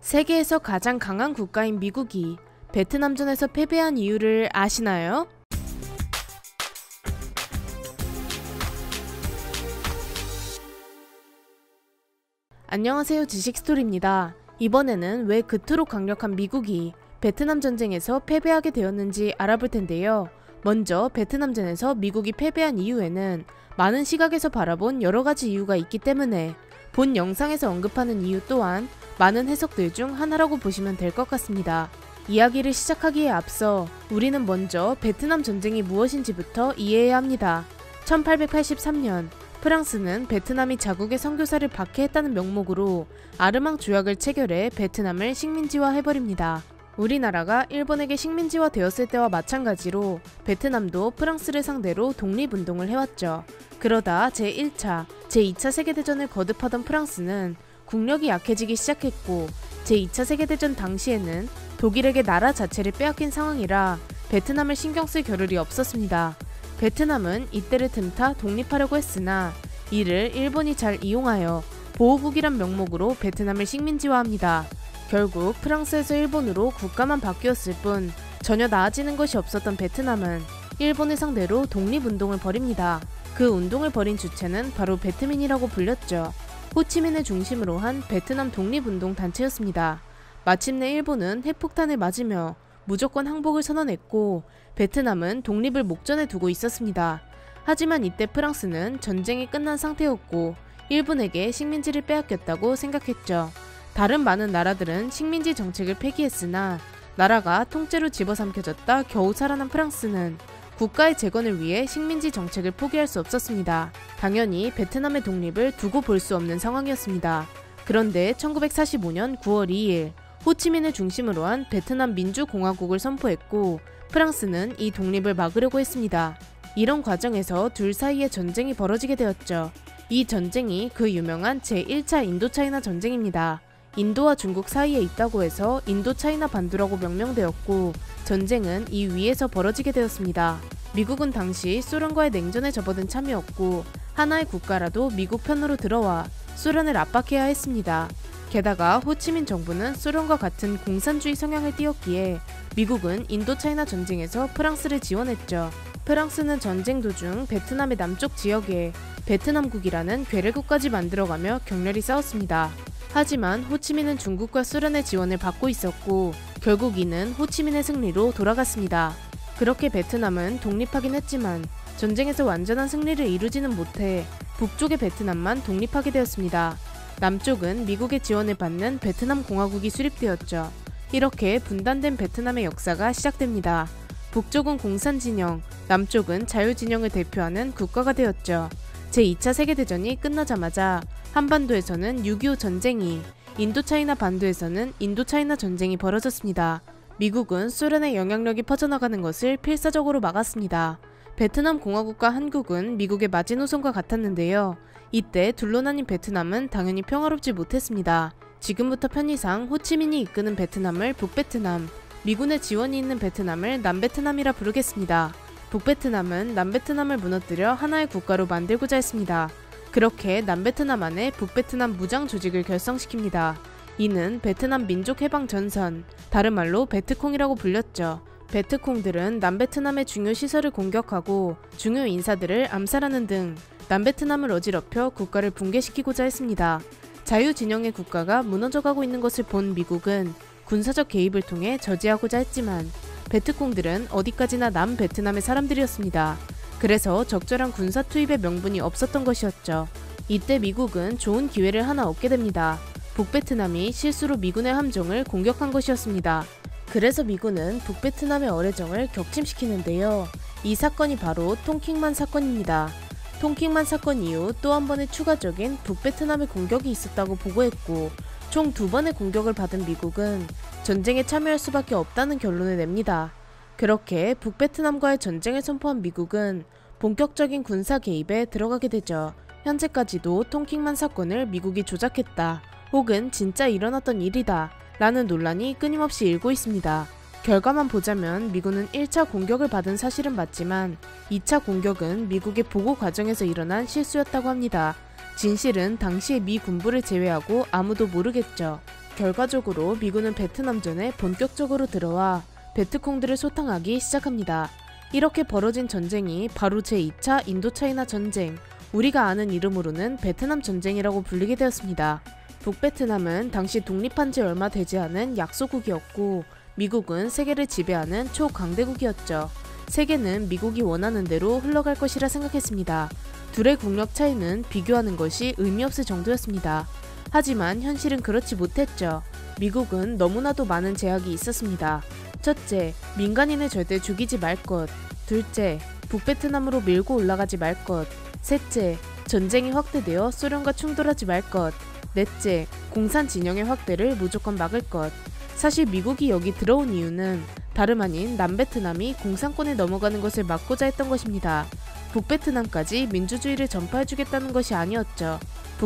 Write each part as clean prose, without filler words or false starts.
세계에서 가장 강한 국가인 미국이 베트남전에서 패배한 이유를 아시나요? 안녕하세요, 지식스토리입니다. 이번에는 왜 그토록 강력한 미국이 베트남 전쟁에서 패배하게 되었는지 알아볼 텐데요. 먼저 베트남전에서 미국이 패배한 이유에는 많은 시각에서 바라본 여러가지 이유가 있기 때문에 본 영상에서 언급하는 이유 또한 많은 해석들 중 하나라고 보시면 될 것 같습니다. 이야기를 시작하기에 앞서 우리는 먼저 베트남 전쟁이 무엇인지부터 이해해야 합니다. 1883년 프랑스는 베트남이 자국의 선교사를 박해했다는 명목으로 아르망 조약을 체결해 베트남을 식민지화해버립니다. 우리나라가 일본에게 식민지화 되었을 때와 마찬가지로 베트남도 프랑스를 상대로 독립운동을 해왔죠. 그러다 제1차, 제2차 세계대전을 거듭하던 프랑스는 국력이 약해지기 시작했고 제2차 세계대전 당시에는 독일에게 나라 자체를 빼앗긴 상황이라 베트남을 신경 쓸 겨를이 없었습니다. 베트남은 이때를 틈타 독립하려고 했으나 이를 일본이 잘 이용하여 보호국이란 명목으로 베트남을 식민지화합니다. 결국 프랑스에서 일본으로 국가만 바뀌었을 뿐 전혀 나아지는 것이 없었던 베트남은 일본을 상대로 독립운동을 벌입니다. 그 운동을 벌인 주체는 바로 베트민이라고 불렸죠. 호치민을 중심으로 한 베트남 독립운동 단체였습니다. 마침내 일본은 핵폭탄을 맞으며 무조건 항복을 선언했고 베트남은 독립을 목전에 두고 있었습니다. 하지만 이때 프랑스는 전쟁이 끝난 상태였고 일본에게 식민지를 빼앗겼다고 생각했죠. 다른 많은 나라들은 식민지 정책을 폐기했으나 나라가 통째로 집어삼켜졌다 겨우 살아난 프랑스는 국가의 재건을 위해 식민지 정책을 포기할 수 없었습니다. 당연히 베트남의 독립을 두고 볼 수 없는 상황이었습니다. 그런데 1945년 9월 2일 호치민을 중심으로 한 베트남 민주공화국을 선포했고 프랑스는 이 독립을 막으려고 했습니다. 이런 과정에서 둘 사이에 전쟁이 벌어지게 되었죠. 이 전쟁이 그 유명한 제1차 인도차이나 전쟁입니다. 인도와 중국 사이에 있다고 해서 인도차이나 반도라고 명명되었고 전쟁은 이 위에서 벌어지게 되었습니다. 미국은 당시 소련과의 냉전에 접어든 참이었고 하나의 국가라도 미국 편으로 들어와 소련을 압박해야 했습니다. 게다가 호치민 정부는 소련과 같은 공산주의 성향을 띠었기에 미국은 인도차이나 전쟁에서 프랑스를 지원했죠. 프랑스는 전쟁 도중 베트남의 남쪽 지역에 베트남국이라는 괴뢰국까지 만들어가며 격렬히 싸웠습니다. 하지만 호치민은 중국과 소련의 지원을 받고 있었고 결국 이는 호치민의 승리로 돌아갔습니다. 그렇게 베트남은 독립하긴 했지만 전쟁에서 완전한 승리를 이루지는 못해 북쪽의 베트남만 독립하게 되었습니다. 남쪽은 미국의 지원을 받는 베트남 공화국이 수립되었죠. 이렇게 분단된 베트남의 역사가 시작됩니다. 북쪽은 공산진영, 남쪽은 자유진영을 대표하는 국가가 되었죠. 제2차 세계대전이 끝나자마자 한반도에서는 6.25 전쟁이, 인도차이나 반도에서는 인도차이나 전쟁이 벌어졌습니다. 미국은 소련의 영향력이 퍼져나가는 것을 필사적으로 막았습니다. 베트남 공화국과 한국은 미국의 마지노선과 같았는데요. 이때 둘러나인 베트남은 당연히 평화롭지 못했습니다. 지금부터 편의상 호치민이 이끄는 베트남을 북베트남, 미군의 지원이 있는 베트남을 남베트남이라 부르겠습니다. 북베트남은 남베트남을 무너뜨려 하나의 국가로 만들고자 했습니다. 그렇게 남베트남 안에 북베트남 무장 조직을 결성시킵니다. 이는 베트남 민족해방전선, 다른 말로 베트콩이라고 불렸죠. 베트콩들은 남베트남의 중요 시설을 공격하고 중요 인사들을 암살하는 등 남베트남을 어지럽혀 국가를 붕괴시키고자 했습니다. 자유진영의 국가가 무너져가고 있는 것을 본 미국은 군사적 개입을 통해 저지하고자 했지만 베트콩들은 어디까지나 남베트남의 사람들이었습니다. 그래서 적절한 군사 투입의 명분이 없었던 것이었죠. 이때 미국은 좋은 기회를 하나 얻게 됩니다. 북베트남이 실수로 미군의 함정을 공격한 것이었습니다. 그래서 미군은 북베트남의 어뢰정을 격침시키는데요. 이 사건이 바로 tonkin Man 사건입니다. tonkin Man 사건 이후 또 한 번의 추가적인 북베트남의 공격이 있었다고 보고했고 총 2번의 공격을 받은 미국은 전쟁에 참여할 수밖에 없다는 결론을 냅니다. 그렇게 북베트남과의 전쟁을 선포한 미국은 본격적인 군사 개입에 들어가게 되죠. 현재까지도 tonkin Man 사건을 미국이 조작했다 혹은 진짜 일어났던 일이다 라는 논란이 끊임없이 일고 있습니다. 결과만 보자면 미군은 1차 공격을 받은 사실은 맞지만 2차 공격은 미국의 보고 과정에서 일어난 실수였다고 합니다. 진실은 당시의 미 군부를 제외하고 아무도 모르겠죠. 결과적으로 미군은 베트남전에 본격적으로 들어와 베트콩들을 소탕하기 시작합니다. 이렇게 벌어진 전쟁이 바로 제2차 인도차이나 전쟁, 우리가 아는 이름으로는 베트남 전쟁이라고 불리게 되었습니다. 북베트남은 당시 독립한 지 얼마 되지 않은 약소국이었고 미국은 세계를 지배하는 초강대국이었죠. 세계는 미국이 원하는 대로 흘러갈 것이라 생각했습니다. 둘의 국력 차이는 비교하는 것이 의미 없을 정도였습니다. 하지만 현실은 그렇지 못했죠. 미국은 너무나도 많은 제약이 있었습니다. 첫째, 민간인을 절대 죽이지 말 것. 둘째, 북베트남으로 밀고 올라가지 말 것. 셋째, 전쟁이 확대되어 소련과 충돌하지 말 것. 넷째, 공산 진영의 확대를 무조건 막을 것. 사실 미국이 여기 들어온 이유는 다름 아닌 남베트남이 공산권에 넘어가는 것을 막고자 했던 것입니다. 북베트남까지 민주주의를 전파해주겠다는 것이 아니었죠.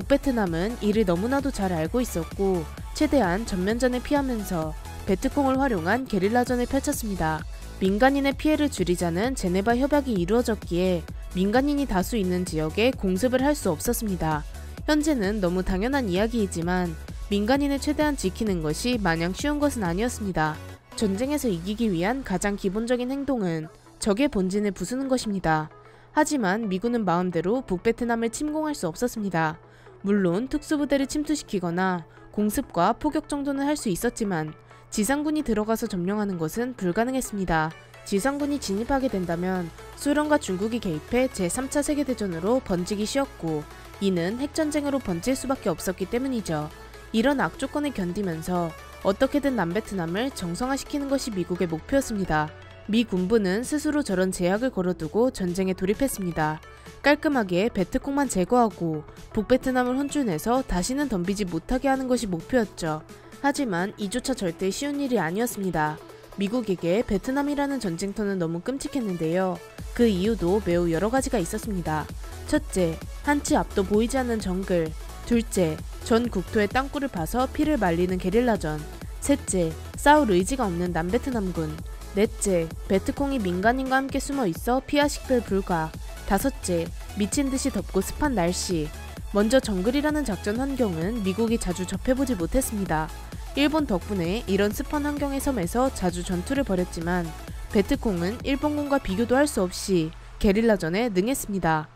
북베트남은 이를 너무나도 잘 알고 있었고 최대한 전면전을 피하면서 베트콩을 활용한 게릴라전을 펼쳤습니다. 민간인의 피해를 줄이자는 제네바 협약이 이루어졌기에 민간인이 다수 있는 지역에 공습을 할 수 없었습니다. 현재는 너무 당연한 이야기이지만 민간인을 최대한 지키는 것이 마냥 쉬운 것은 아니었습니다. 전쟁에서 이기기 위한 가장 기본적인 행동은 적의 본진을 부수는 것입니다. 하지만 미군은 마음대로 북베트남을 침공할 수 없었습니다. 물론 특수부대를 침투시키거나 공습과 포격 정도는 할 수 있었지만 지상군이 들어가서 점령하는 것은 불가능했습니다. 지상군이 진입하게 된다면 소련과 중국이 개입해 제3차 세계대전으로 번지기 쉬웠고 이는 핵전쟁으로 번질 수밖에 없었기 때문이죠. 이런 악조건을 견디면서 어떻게든 남베트남을 정상화시키는 것이 미국의 목표였습니다. 미 군부는 스스로 저런 제약을 걸어두고 전쟁에 돌입했습니다. 깔끔하게 베트콩만 제거하고 북베트남을 혼쭐내서 다시는 덤비지 못하게 하는 것이 목표였죠. 하지만 이조차 절대 쉬운 일이 아니었습니다. 미국에게 베트남이라는 전쟁터는 너무 끔찍했는데요. 그 이유도 매우 여러 가지가 있었습니다. 첫째, 한치 앞도 보이지 않는 정글. 둘째, 전 국토의 땅굴을 파서 피를 말리는 게릴라전. 셋째, 싸울 의지가 없는 남베트남군. 넷째, 베트콩이 민간인과 함께 숨어 있어 피하 식별 불가. 다섯째, 미친 듯이 덥고 습한 날씨. 먼저 정글이라는 작전 환경은 미국이 자주 접해보지 못했습니다. 일본 덕분에 이런 습한 환경의 섬에서 자주 전투를 벌였지만 베트콩은 일본군과 비교도 할 수 없이 게릴라전에 능했습니다.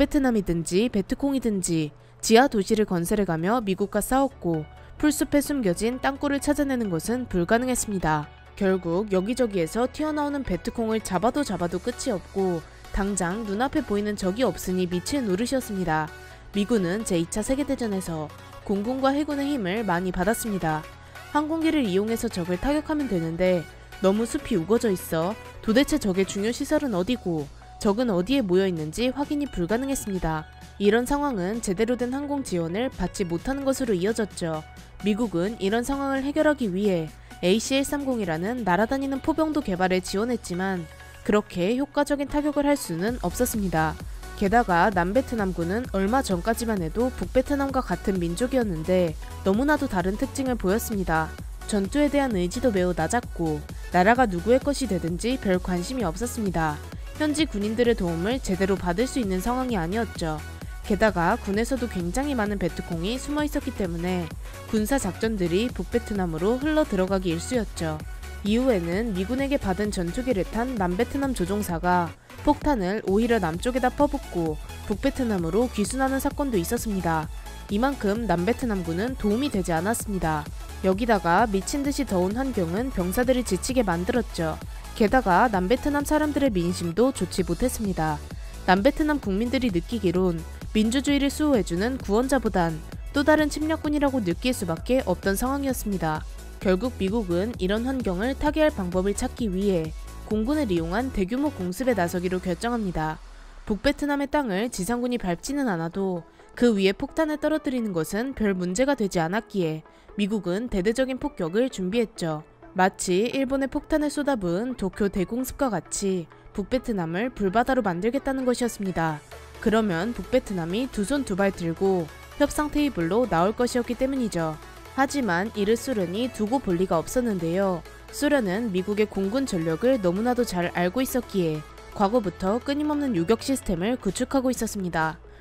북베트남이든지 베트콩이든지 지하 도시를 건설해가며 미국과 싸웠고 풀숲에 숨겨진 땅굴을 찾아내는 것은 불가능했습니다. 결국 여기저기에서 튀어나오는 베트콩을 잡아도 끝이 없고 당장 눈앞에 보이는 적이 없으니 미칠 노릇이었습니다. 미군은 제2차 세계대전에서 공군과 해군의 힘을 많이 받았습니다. 항공기를 이용해서 적을 타격하면 되는데 너무 숲이 우거져 있어 도대체 적의 중요 시설은 어디고 적은 어디에 모여 있는지 확인이 불가능했습니다. 이런 상황은 제대로 된 항공 지원을 받지 못하는 것으로 이어졌죠. 미국은 이런 상황을 해결하기 위해 AC-130이라는 날아다니는 포병도 개발에 지원했지만 그렇게 효과적인 타격을 할 수는 없었습니다. 게다가 남베트남군은 얼마 전까지만 해도 북베트남과 같은 민족이었는데 너무나도 다른 특징을 보였습니다. 전투에 대한 의지도 매우 낮았고 나라가 누구의 것이 되든지 별 관심이 없었습니다. 현지 군인들의 도움을 제대로 받을 수 있는 상황이 아니었죠. 게다가 군에서도 굉장히 많은 베트콩이 숨어 있었기 때문에 군사 작전들이 북베트남으로 흘러 들어가기 일쑤였죠. 이후에는 미군에게 받은 전투기를 탄 남베트남 조종사가 폭탄을 오히려 남쪽에다 퍼붓고 북베트남으로 귀순하는 사건도 있었습니다. 이만큼 남베트남군은 도움이 되지 않았습니다. 여기다가 미친듯이 더운 환경은 병사들을 지치게 만들었죠. 게다가 남베트남 사람들의 민심도 좋지 못했습니다. 남베트남 국민들이 느끼기론 민주주의를 수호해주는 구원자보단 또 다른 침략군이라고 느낄 수밖에 없던 상황이었습니다. 결국 미국은 이런 환경을 타개할 방법을 찾기 위해 공군을 이용한 대규모 공습에 나서기로 결정합니다. 북베트남의 땅을 지상군이 밟지는 않아도 그 위에 폭탄을 떨어뜨리는 것은 별 문제가 되지 않았기에 미국은 대대적인 폭격을 준비했죠. 마치 일본의 폭탄을 쏟아부은 도쿄 대공습과 같이 북베트남을 불바다로 만들겠다는 것이었습니다. 그러면 북베트남이 두 손 두 발 들고 협상 테이블로 나올 것이었기 때문이죠. 하지만 이를 소련이 두고 볼 리가 없었는데요. 소련은 미국의 공군 전력을 너무나도 잘 알고 있었기에 과거부터 끊임없는 유격 시스템을 구축하고 있었습니다.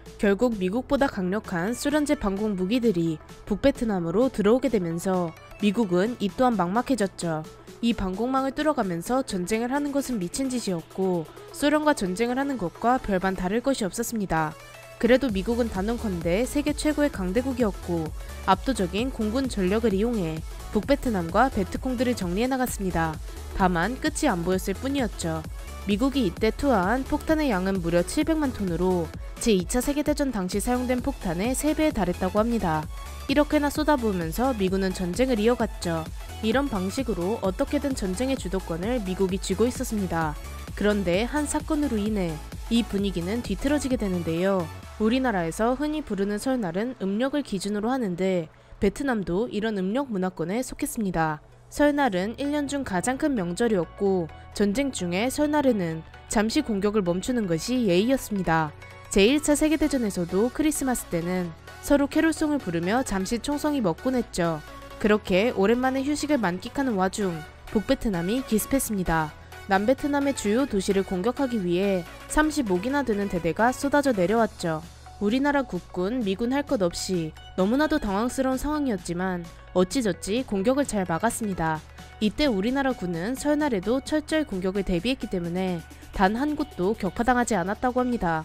결국 미국보다 강력한 소련제 방공 무기들이 북베트남으로 들어오게 되면서 미국은 이 또한 막막해졌죠. 이 방공망을 뚫어가면서 전쟁을 하는 것은 미친 짓이었고 소련과 전쟁을 하는 것과 별반 다를 것이 없었습니다. 그래도 미국은 단언컨대 세계 최고의 강대국이었고 압도적인 공군 전력을 이용해 북베트남과 베트콩들을 정리해 나갔습니다. 다만 끝이 안 보였을 뿐이었죠. 미국이 이때 투하한 폭탄의 양은 무려 700만 톤으로 제2차 세계대전 당시 사용된 폭탄의 3배에 달했다고 합니다. 이렇게나 쏟아부으면서 미군은 전쟁을 이어갔죠. 이런 방식으로 어떻게든 전쟁의 주도권을 미국이 쥐고 있었습니다. 그런데 한 사건으로 인해 이 분위기는 뒤틀어지게 되는데요. 우리나라에서 흔히 부르는 설날은 음력을 기준으로 하는데 베트남도 이런 음력 문화권에 속했습니다. 설날은 1년 중 가장 큰 명절이었고 전쟁 중에 설날에는 잠시 공격을 멈추는 것이 예의였습니다. 제1차 세계대전에서도 크리스마스 때는 서로 캐롤송을 부르며 잠시 총성이 먹곤 했죠. 그렇게 오랜만에 휴식을 만끽하는 와중 북베트남이 기습했습니다. 남베트남의 주요 도시를 공격하기 위해 35기나 되는 대대가 쏟아져 내려왔죠. 우리나라 국군, 미군 할 것 없이 너무나도 당황스러운 상황이었지만 어찌저찌 공격을 잘 막았습니다. 이때 우리나라 군은 설날에도 철저히 공격을 대비했기 때문에 단 한 곳도 격파당하지 않았다고 합니다.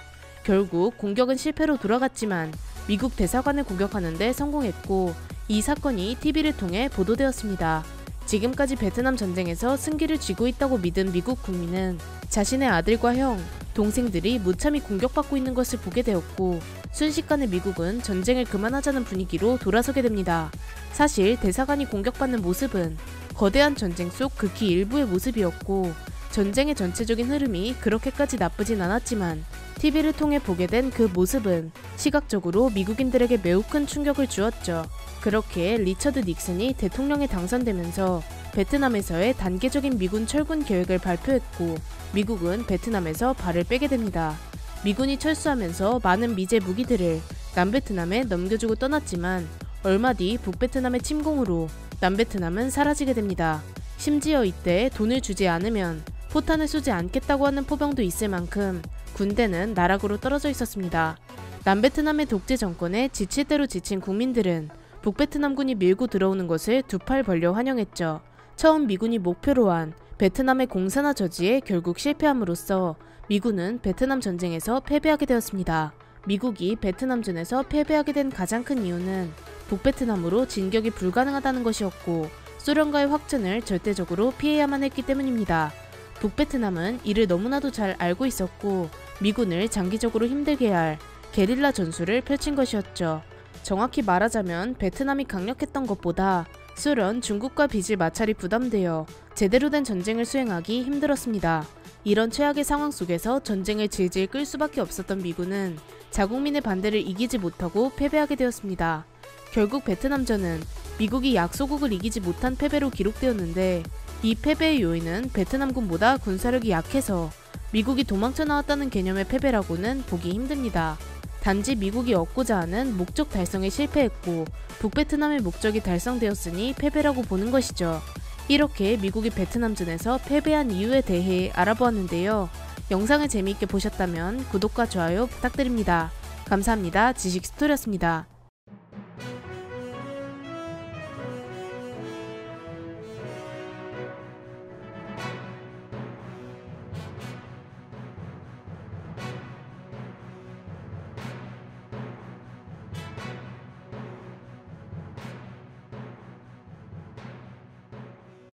결국 공격은 실패로 돌아갔지만 미국 대사관을 공격하는 데 성공했고 이 사건이 TV를 통해 보도되었습니다. 지금까지 베트남 전쟁에서 승기를 쥐고 있다고 믿은 미국 국민은 자신의 아들과 형, 동생들이 무참히 공격받고 있는 것을 보게 되었고 순식간에 미국은 전쟁을 그만하자는 분위기로 돌아서게 됩니다. 사실 대사관이 공격받는 모습은 거대한 전쟁 속 극히 일부의 모습이었고 전쟁의 전체적인 흐름이 그렇게까지 나쁘진 않았지만 TV를 통해 보게 된 그 모습은 시각적으로 미국인들에게 매우 큰 충격을 주었죠. 그렇게 리처드 닉슨이 대통령에 당선되면서 베트남에서의 단계적인 미군 철군 계획을 발표했고 미국은 베트남에서 발을 빼게 됩니다. 미군이 철수하면서 많은 미제 무기들을 남베트남에 넘겨주고 떠났지만 얼마 뒤 북베트남의 침공으로 남베트남은 사라지게 됩니다. 심지어 이때 돈을 주지 않으면 포탄을 쏘지 않겠다고 하는 포병도 있을 만큼 군대는 나락으로 떨어져 있었습니다. 남베트남의 독재 정권에 지칠 대로 지친 국민들은 북베트남군이 밀고 들어오는 것을 두 팔 벌려 환영했죠. 처음 미군이 목표로 한 베트남의 공산화 저지에 결국 실패함으로써 미군은 베트남 전쟁에서 패배하게 되었습니다. 미국이 베트남전에서 패배하게 된 가장 큰 이유는 북베트남으로 진격이 불가능하다는 것이었고 소련과의 확전을 절대적으로 피해야만 했기 때문입니다. 북베트남은 이를 너무나도 잘 알고 있었고 미군을 장기적으로 힘들게 할 게릴라 전술을 펼친 것이었죠. 정확히 말하자면 베트남이 강력했던 것보다 소련, 중국과 빚을 마찰이 부담되어 제대로 된 전쟁을 수행하기 힘들었습니다. 이런 최악의 상황 속에서 전쟁을 질질 끌 수밖에 없었던 미군은 자국민의 반대를 이기지 못하고 패배하게 되었습니다. 결국 베트남전은 미국이 약소국을 이기지 못한 패배로 기록되었는데 이 패배의 요인은 베트남군보다 군사력이 약해서 미국이 도망쳐 나왔다는 개념의 패배라고는 보기 힘듭니다. 단지 미국이 얻고자 하는 목적 달성에 실패했고 북베트남의 목적이 달성되었으니 패배라고 보는 것이죠. 이렇게 미국이 베트남전에서 패배한 이유에 대해 알아보았는데요. 영상을 재미있게 보셨다면 구독과 좋아요 부탁드립니다. 감사합니다. 지식스토리였습니다.